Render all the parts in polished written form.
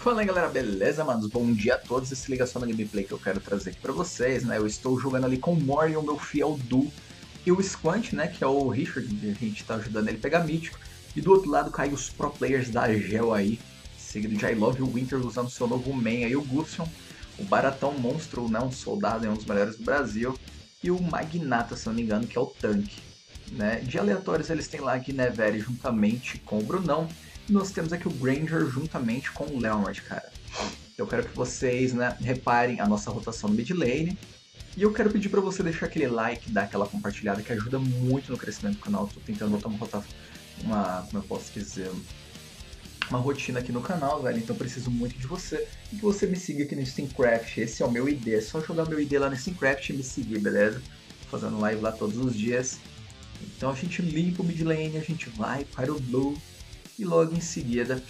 Fala aí galera, beleza, manos? Bom dia a todos e se liga só na gameplay que eu quero trazer aqui pra vocês, né? Eu estou jogando ali com o Morning, o meu fiel Du, e o Squant, né, que é o Richard, que a gente tá ajudando ele a pegar mítico. E do outro lado cai os pro players da Gel aí, seguido de I Love You Winter usando seu novo main aí, o Gusion, o Baratão Monstro, né, um soldado, é um dos melhores do Brasil, e o Magnata, se não me engano, que é o tanque. Né? De aleatórios eles têm lá a Guinevere juntamente com o Brunão, e nós temos aqui o Granger juntamente com o Leonard, cara. Eu quero que vocês, né, reparem a nossa rotação no mid lane. E eu quero pedir para você deixar aquele like, dar aquela compartilhada que ajuda muito no crescimento do canal. Estou tentando botar como eu posso dizer, uma rotina aqui no canal, velho. Então eu preciso muito de você. E que você me siga aqui no Steamcraft. Esse é o meu ID. É só jogar meu ID lá no Steamcraft e me seguir, beleza? Tô fazendo live lá todos os dias. Então a gente limpa o mid lane, a gente vai para o blue. E logo em seguida,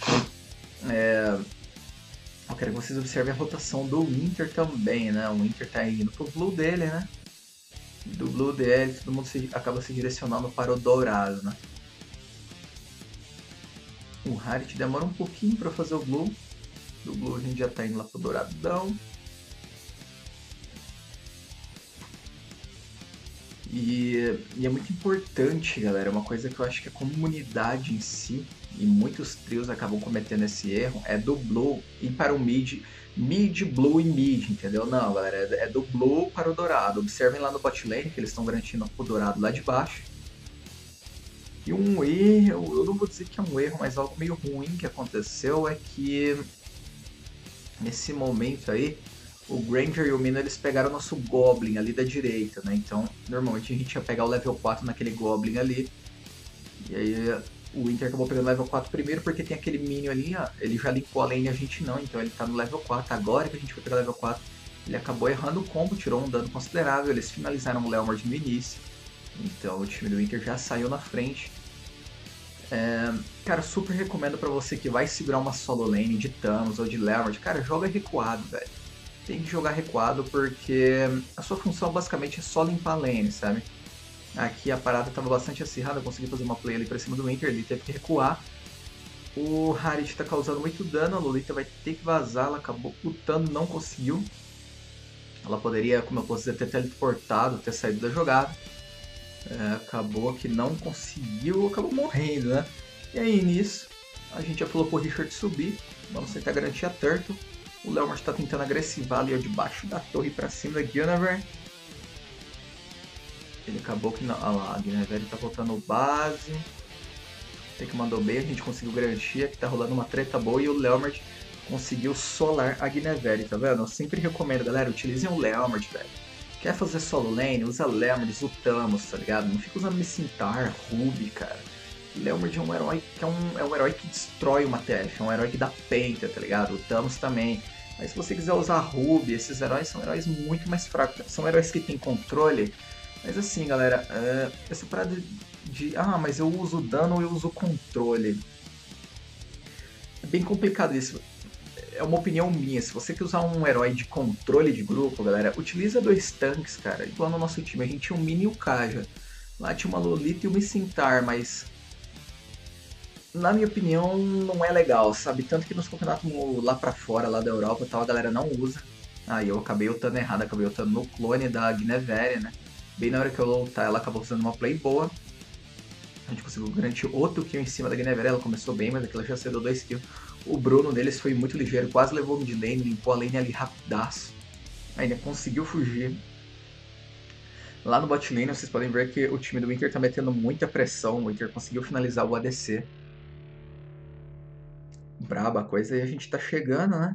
eu quero que vocês observem a rotação do Winter também, né? O Winter tá indo pro blue dele, né? Do blue dele, todo mundo acaba se direcionando para o dourado, né? O Harit demora um pouquinho para fazer o blue. Do blue a gente já tá indo lá pro douradão. E é muito importante, galera, uma coisa que eu acho que a comunidade em si, e muitos trios acabam cometendo esse erro, é do blue ir para o mid, blue e mid, entendeu? Não, galera, é do blue para o dourado. Observem lá no bot lane que eles estão garantindo o dourado lá de baixo. E um erro, eu não vou dizer que é um erro, mas algo meio ruim que aconteceu é que nesse momento aí, o Granger e o Mina eles pegaram o nosso Goblin ali da direita, né? Então, normalmente a gente ia pegar o level 4 naquele Goblin ali. E aí o Winter acabou pegando o level 4 primeiro porque tem aquele Minion ali, ó, ele já limpou a lane e a gente não, então ele tá no level 4. Agora que a gente foi pegar o level 4, ele acabou errando o combo, tirou um dano considerável, eles finalizaram o Leomord no início. Então o time do Winter já saiu na frente. Cara, super recomendo pra você que vai segurar uma solo lane de Thanos ou de Leomord, cara, joga recuado, velho. Tem que jogar recuado porque a sua função basicamente é só limpar a lane, sabe? Aqui a parada estava bastante acirrada, eu consegui fazer uma play ali pra cima do Winter, ele teve que recuar. O Harit tá causando muito dano, a Lolita vai ter que vazar, ela acabou lutando, não conseguiu. Ela poderia, como eu posso dizer, ter teleportado, ter saído da jogada. Acabou que não conseguiu, acabou morrendo, né? E aí nisso, a gente já falou pro Richard subir, vamos tentar garantir a Turtle. O Leomord está tentando agressivar ali debaixo da torre para cima da Guinevere. Ele acabou que não. Olha lá, a Guinevere está voltando base. Tem que mandou bem, a gente conseguiu garantir que tá rolando uma treta boa e o Leomord conseguiu solar a Guinevere, tá vendo? Eu sempre recomendo, galera, utilizem o Leomord, velho. Quer fazer solo lane? Usa Leomord, Utamos, tá ligado? Não fica usando Missintar, Ruby, cara. Leomord é um herói que é um herói que destrói uma TF, é um herói que dá penta, tá ligado? O Thanos também. Mas se você quiser usar Ruby, esses heróis são heróis muito mais fracos. São heróis que têm controle. Mas assim, galera, essa parada mas eu uso dano ou eu uso controle. É bem complicado isso. É uma opinião minha. Se você quer usar um herói de controle de grupo, galera, utiliza 2 tanques, cara. Igual no nosso time, a gente tinha um Mini e o Kaja. Lá tinha uma Lolita e uma Missintar, mas na minha opinião, não é legal, sabe? Tanto que nos campeonatos lá pra fora, lá da Europa tal, a galera não usa. Aí eu acabei ultando errado, acabei ultando no clone da Guinevere, né? Bem na hora que eu ultar, ela acabou fazendo uma play boa. A gente conseguiu garantir outro kill em cima da Guinevere, ela começou bem, mas aquela já cedeu 2 kills. O Bruno deles foi muito ligeiro, quase levou o mid lane, limpou a lane ali rapidaço. Ainda conseguiu fugir. Lá no bot lane, vocês podem ver que o time do Winter tá metendo muita pressão, o Winter conseguiu finalizar o ADC. Braba a coisa e a gente tá chegando, né?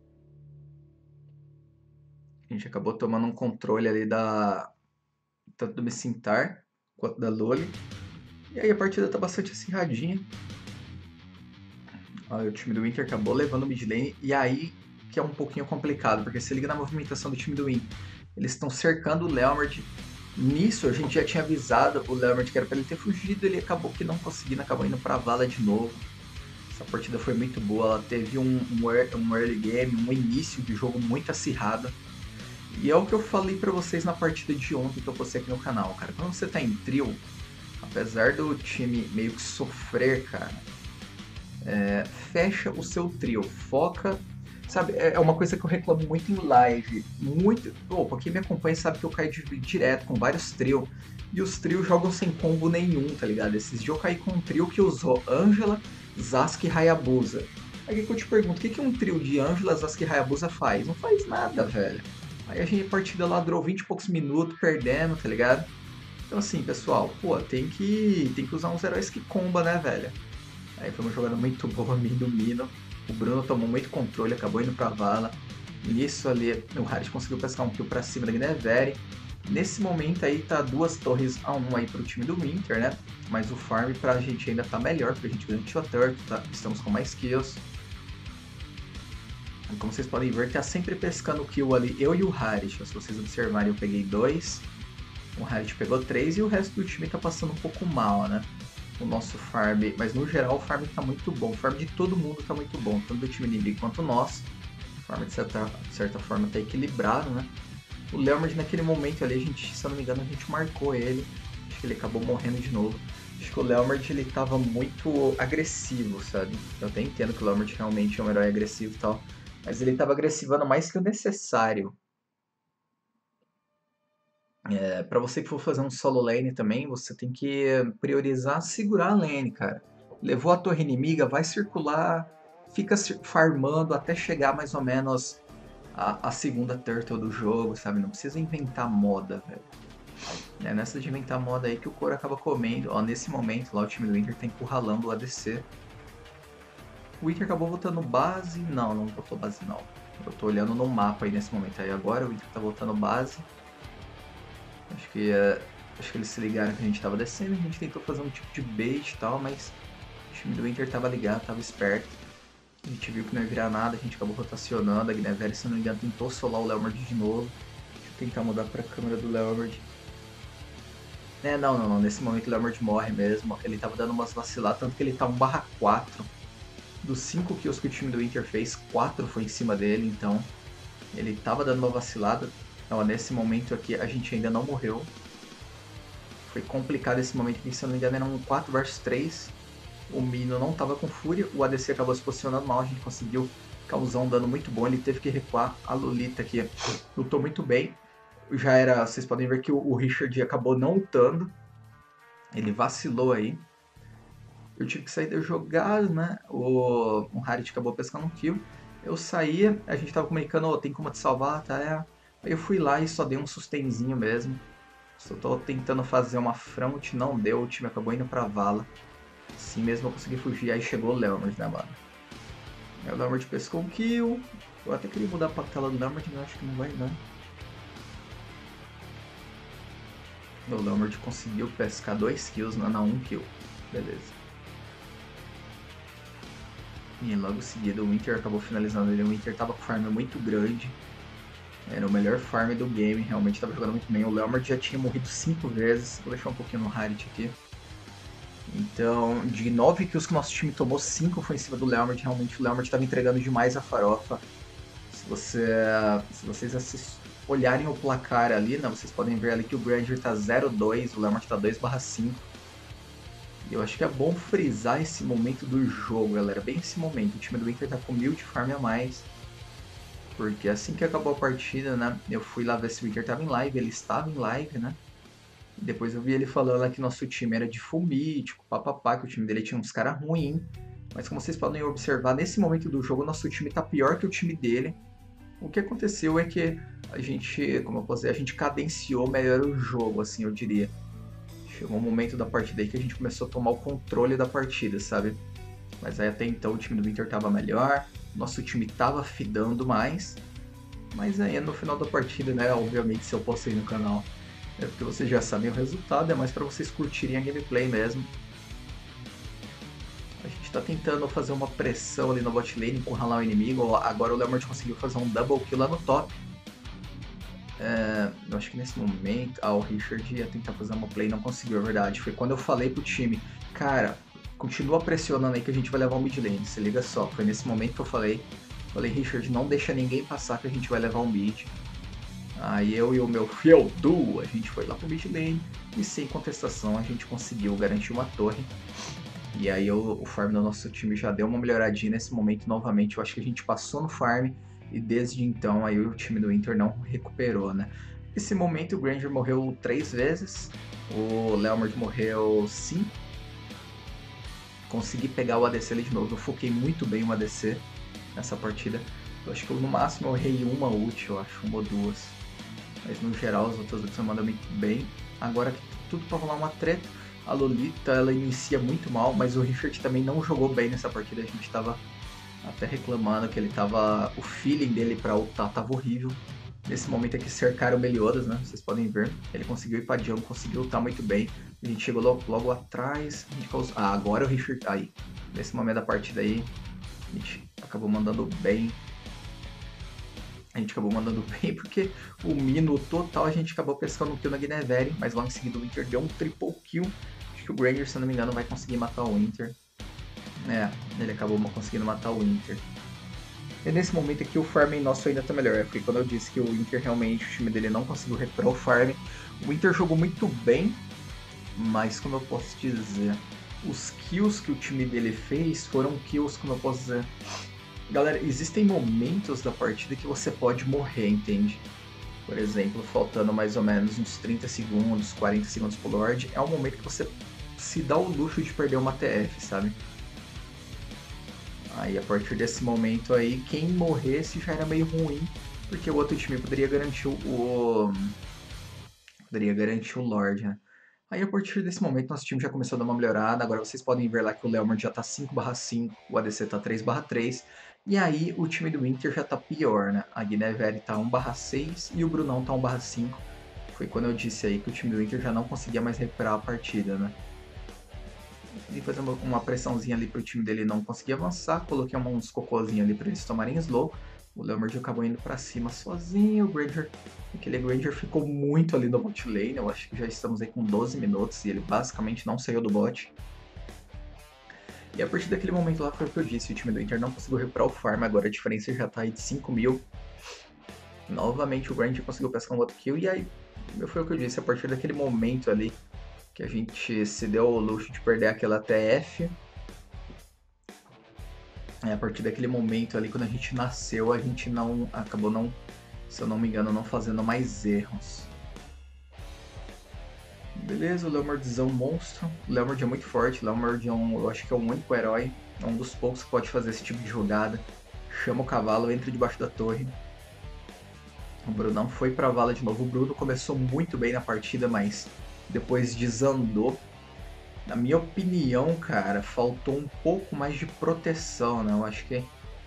A gente acabou tomando um controle ali tanto do Missintar quanto da Loli. E aí a partida tá bastante acirradinha. O time do Winter acabou levando o mid lane. E aí que é um pouquinho complicado, porque se liga na movimentação do time do Winter. Eles estão cercando o Leomord. Nisso a gente já tinha avisado o Leomord que era pra ele ter fugido. Ele acabou que não conseguindo, acabou indo pra vala de novo. Essa partida foi muito boa, ela teve um early game, um início de jogo muito acirrado. E é o que eu falei pra vocês na partida de ontem que eu postei aqui no canal, cara. Quando você tá em trio, apesar do time meio que sofrer, cara, Fecha o seu trio, foca. Sabe, é uma coisa que eu reclamo muito em live. Muito. Opa, quem me acompanha sabe que eu caio direto com vários trios. E os trios jogam sem combo nenhum, tá ligado? Esses dias eu caí com um trio que usou Angela, Zask e Hayabusa. Aí que eu te pergunto, o que um trio de Angela, Zask e Hayabusa faz? Não faz nada, velho. Aí a gente a partida lá durou 20 e poucos minutos perdendo, tá ligado? Então assim, pessoal, pô, tem que usar uns heróis que comba, né, velho? Aí foi uma jogada muito boa, Mino Mino. O Bruno tomou muito controle, acabou indo pra vala. Nisso ali, o Harit conseguiu pescar um kill pra cima da Gneveri. Nesse momento aí tá 2-1 aí pro time do Winter, né? Mas o farm pra gente ainda tá melhor, porque a gente garantiu a turret, tá? Estamos com mais kills. E como vocês podem ver, tá sempre pescando kill ali, eu e o Harit. Se vocês observarem, eu peguei 2, o Harit pegou 3 e o resto do time tá passando um pouco mal, né? O nosso farm, mas no geral o farm tá muito bom, o farm de todo mundo tá muito bom, tanto do time inimigo quanto nós. O farm de certa forma tá equilibrado, né? O Leomord naquele momento ali, a gente, se eu não me engano, a gente marcou ele, acho que ele acabou morrendo de novo. Acho que o Leomord ele tava muito agressivo, sabe? Eu até entendo que o Leomord realmente é um herói agressivo e tal, mas ele tava agressivando mais que o necessário. Para você que for fazer um solo lane também, você tem que priorizar segurar a lane, cara. Levou a torre inimiga, vai circular, fica farmando até chegar mais ou menos a segunda turtle do jogo, sabe? Não precisa inventar moda, velho. É nessa de inventar moda aí que o couro acaba comendo. Ó, nesse momento lá o time do Inter tá encurralando o ADC. O Inter acabou voltando base. Não botou base não. Eu tô olhando no mapa aí nesse momento. Aí agora o Inter tá voltando base. Acho que eles se ligaram que a gente tava descendo, a gente tentou fazer um tipo de bait e tal, mas o time do Inter tava ligado, tava esperto. A gente viu que não ia virar nada, a gente acabou rotacionando, a Gneveri, se não me engano, tentou solar o Leomord de novo. Deixa eu tentar mudar pra câmera do Leomord. Não, nesse momento o Leomord morre mesmo, ele tava dando umas vaciladas, tanto que ele tá 1/4. Dos 5 kills que o time do Inter fez, 4 foi em cima dele, então ele tava dando uma vacilada. Então, nesse momento aqui a gente ainda não morreu. Foi complicado esse momento aqui, se eu não me engano era um 4 vs 3. O Mino não estava com fúria, o ADC acabou se posicionando mal, a gente conseguiu causar um dano muito bom, ele teve que recuar. A Lolita aqui lutou muito bem. Já era, vocês podem ver que o Richard acabou não ultando. Ele vacilou aí. Eu tive que sair da jogada, né? O Harit acabou pescando um kill. Eu saí, a gente tava comunicando, oh, tem como te salvar, tá? Aí eu fui lá e só dei um sustenzinho mesmo. Só tô tentando fazer uma front, não deu, o time acabou indo pra vala. Assim mesmo eu consegui fugir, aí chegou o Leomord, né, mano? Aí o Leomord pescou um kill. Eu até queria mudar pra tela do Leomord, mas acho que não vai, né? O Leomord conseguiu pescar 2 kills, não, 1 kill. Beleza. E logo em seguida o Winter acabou finalizando ele. O Winter tava com farm muito grande. Era o melhor farm do game, realmente estava jogando muito bem. O Leomord já tinha morrido 5 vezes. Vou deixar um pouquinho no Harit aqui. Então, de 9 kills que o nosso time tomou, 5 foi em cima do Leomord. Realmente o Leomord estava entregando demais a farofa. Se vocês olharem o placar ali, né, vocês podem ver ali que o Granger tá 0-2, o Leomord tá 2/5. E eu acho que é bom frisar esse momento do jogo, galera. Bem esse momento. O time do Inter tá com 1000 de farm a mais. Porque assim que acabou a partida, né, eu fui lá ver se o Inter tava em live, ele estava em live, né, e depois eu vi ele falando lá que nosso time era de full mítico, papapá, que o time dele tinha uns caras ruins, mas como vocês podem observar, nesse momento do jogo, nosso time tá pior que o time dele. O que aconteceu é que a gente, como eu posso dizer, a gente cadenciou melhor o jogo, assim, eu diria. Chegou um momento da partida aí que a gente começou a tomar o controle da partida, sabe? Mas aí até então o time do Inter tava melhor, nosso time tava fidando mais, mas aí no final da partida, né, obviamente se eu postei no canal, é porque vocês já sabem o resultado, é mais para vocês curtirem a gameplay mesmo. A gente tá tentando fazer uma pressão ali no bot lane, encurralar o inimigo, agora o Leomord conseguiu fazer um double kill lá no top. Eu acho que nesse momento, o Richard ia tentar fazer uma play e não conseguiu, é verdade. Foi quando eu falei pro time, cara, continua pressionando aí que a gente vai levar o mid lane, se liga só. Foi nesse momento que eu falei, Richard, não deixa ninguém passar que a gente vai levar o mid. Aí eu e o meu fiel duo, a gente foi lá pro mid lane e sem contestação a gente conseguiu garantir uma torre. E aí o farm do nosso time já deu uma melhoradinha nesse momento novamente. Eu acho que a gente passou no farm e desde então aí o time do Inter não recuperou, né? Nesse momento o Granger morreu 3 vezes, o Leomord morreu 5. Consegui pegar o ADC ali de novo, eu foquei muito bem o ADC nessa partida. Eu acho que no máximo eu errei uma ult, eu acho, uma ou duas. Mas no geral as outras ults eu mando muito bem. Agora que tudo pra rolar uma treta. A Lolita, ela inicia muito mal, mas o Richard também não jogou bem nessa partida. A gente tava até reclamando que ele tava... O feeling dele pra ultar tava horrível. Nesse momento aqui cercaram o Meliodas, né? Vocês podem ver. Ele conseguiu ir pra jungle, conseguiu ultar muito bem. A gente chegou logo atrás. A gente causou... Ah, agora o Richard tá aí. Nesse momento da partida aí, a gente acabou mandando bem. A gente acabou mandando bem porque o Mino total a gente acabou pescando um kill na Guinevere, mas logo em seguida o Inter deu um triple kill. Acho que o Granger, se eu não me engano, vai conseguir matar o Inter. É, ele acabou conseguindo matar o Inter. E nesse momento aqui o farm nosso ainda tá melhor, porque quando eu disse que o Inter realmente, o time dele não conseguiu recuperar o farm, o Inter jogou muito bem, mas como eu posso dizer, os kills que o time dele fez foram kills, como eu posso dizer... Galera, existem momentos da partida que você pode morrer, entende? Por exemplo, faltando mais ou menos uns 30 segundos, 40 segundos pro Lorde, é um momento que você se dá o luxo de perder uma TF, sabe? Aí a partir desse momento aí, quem morresse já era meio ruim, porque o outro time poderia garantir o Lorde, né? Aí a partir desse momento nosso time já começou a dar uma melhorada, agora vocês podem ver lá que o Leomord já tá 5/5, o ADC tá 3/3, e aí o time do Inter já tá pior, né? A Guinevere tá 1/6 e o Brunão tá 1/5. Foi quando eu disse aí que o time do Inter já não conseguia mais recuperar a partida, né? E fazer uma pressãozinha ali pro time dele não conseguir avançar, coloquei uns cocôzinhos ali pra eles tomarem slow. O Leomord acabou indo pra cima sozinho, o Granger, aquele Granger ficou muito ali no bot lane, eu acho que já estamos aí com 12 minutos e ele basicamente não saiu do bot. E a partir daquele momento lá foi o que eu disse, o time do Inter não conseguiu recuperar o farm, agora a diferença já tá aí de 5 mil. Novamente o Granger conseguiu pescar um outro kill e aí foi o que eu disse, a partir daquele momento ali que a gente se deu o luxo de perder aquela TF. A partir daquele momento ali, quando a gente nasceu, a gente acabou não, se eu não me engano, não fazendo mais erros. Beleza, o Leomordzão monstro. O Leomord é muito forte, o Leomord eu acho que é o único herói, é um dos poucos que pode fazer esse tipo de jogada. Chama o cavalo, entra debaixo da torre. O Brunão foi pra vala de novo. O Bruno começou muito bem na partida, mas depois desandou. Na minha opinião, cara, faltou um pouco mais de proteção, né? Eu acho que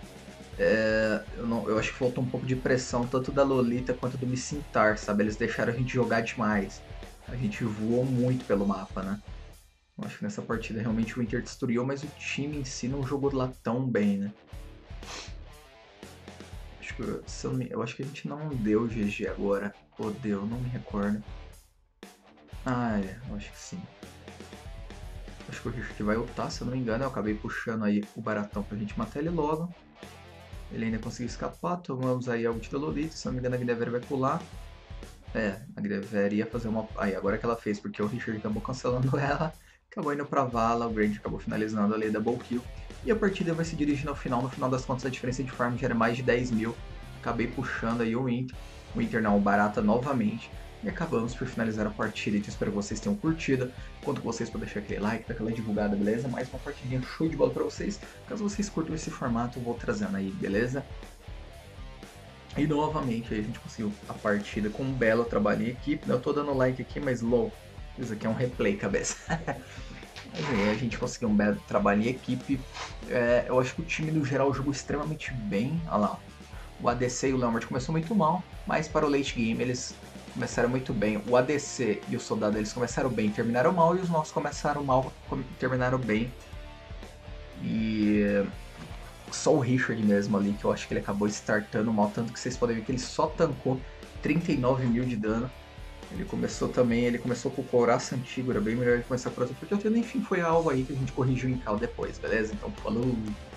eu acho que faltou um pouco de pressão tanto da Lolita quanto do Missintar, sabe? Eles deixaram a gente jogar demais. A gente voou muito pelo mapa, né? Eu acho que nessa partida realmente o Inter destruiu, mas o time em si não jogou lá tão bem, né? Eu acho que a gente não deu GG agora. Ou deu, não me recordo. Ah, eu acho que sim. Acho que o Richard vai ultar, se eu não me engano. Eu acabei puxando aí o Baratão pra gente matar ele logo. Ele ainda conseguiu escapar. Tomamos aí a ult da Lolita. Se eu não me engano, a Guinevere vai pular. A Guinevere ia fazer uma... Aí, agora que ela fez, porque o Richard acabou cancelando ela. Acabou indo pra vala. O Granger acabou finalizando ali a double kill. E a partida vai se dirigindo ao final. No final das contas, a diferença de farm já era mais de 10 mil. Acabei puxando aí o Inter. O Inter não, o Barata novamente. E acabamos por finalizar a partida. Então espero que vocês tenham curtido. Conto com vocês para deixar aquele like, dar aquela divulgada, beleza? Mais uma partidinha show de bola para vocês. Caso vocês curtam esse formato, eu vou trazendo aí, beleza? E novamente aí a gente conseguiu a partida com um belo trabalho em equipe. Eu tô dando like aqui, mas low. Isso aqui é um replay, cabeça. Mas aí a gente conseguiu um belo trabalho em equipe. Eu acho que o time no geral jogou extremamente bem. Olha lá. O ADC e o Leomord começou muito mal, mas para o late game eles começaram muito bem. O ADC e o Soldado eles começaram bem, terminaram mal, e os nossos começaram mal, terminaram bem. E só o Richard mesmo ali, que eu acho que ele acabou startando mal, tanto que vocês podem ver que ele só tancou 39 mil de dano. Ele começou com o Couraça Antigo, era bem melhor ele começar por outro, porque o Tendo enfim foi algo aí que a gente corrigiu em cal depois, beleza? Então falou!